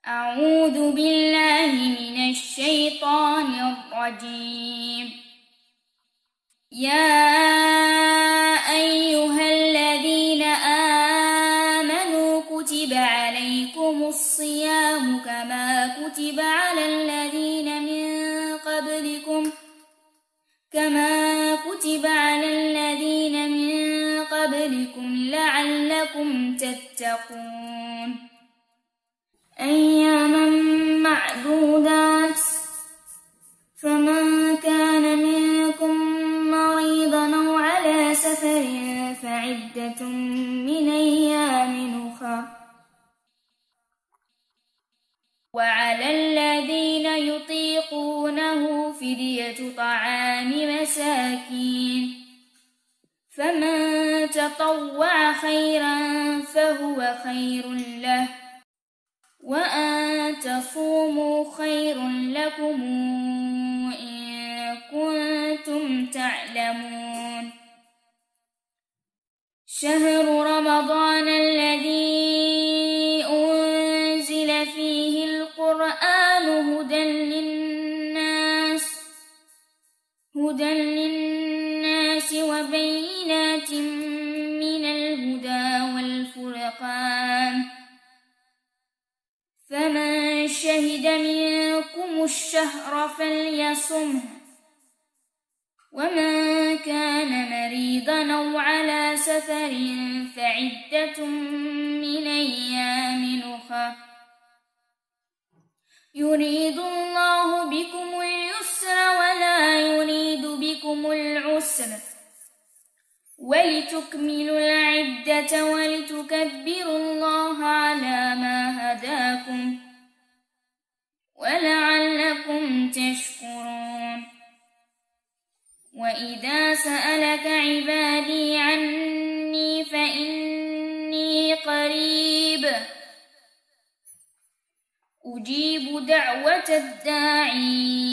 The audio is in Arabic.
أعوذ بالله من الشيطان الرجيم. يا أيها الذين آمنوا كتب عليكم الصيام كما كتب على الذين من قبلكم لعلكم تتقون. أياما معدودات، فمن كان منكم مريضا أو على سفر فعدة من أيام أخر. وعلى الذين يطيقونه فدية طعام مساكين، فمن تطوع خيرا فهو خير له، وأن تصوموا خير لكم إن كنتم تعلمون. شهر رمضان الذي أنزل فيه القرآن هدى للناس وبينات من الهدى والفرقان، فمن شهد منكم الشهر فليصمه، ومن كان مريضا أو على سفر فعدة من أيام أخر. يريد الله بكم اليسر ولا يريد بكم العسر، ولتكملوا العدة ولتكبروا الله على ما هداكم ولعلكم تشكرون. وإذا سألك عبادي عني فإني قريب أجيب دعوة الداعي